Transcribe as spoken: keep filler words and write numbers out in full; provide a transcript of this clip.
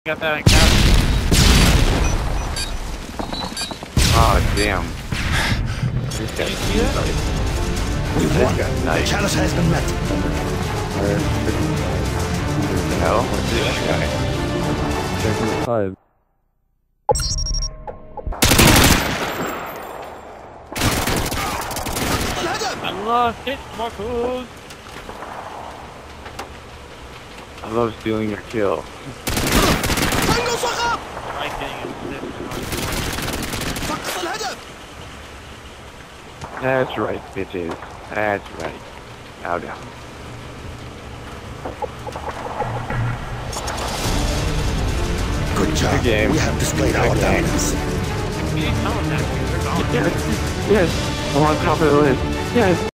Got that in cap. Oh damn. This Did you guy's see that? nice. We This won. guy's The nice. challenge has been met. What the hell? What's this guy? Check the five. I love it, Marcos. I love stealing your kill. تانجو سقط. I like getting in position. فقط الهدف. That's right, bitches. That's right. Now down. Good job. Good game. We have displayed our Good game. dominance. You need someone that they're gone. Yes, yes. I'm on top of the list. Yes.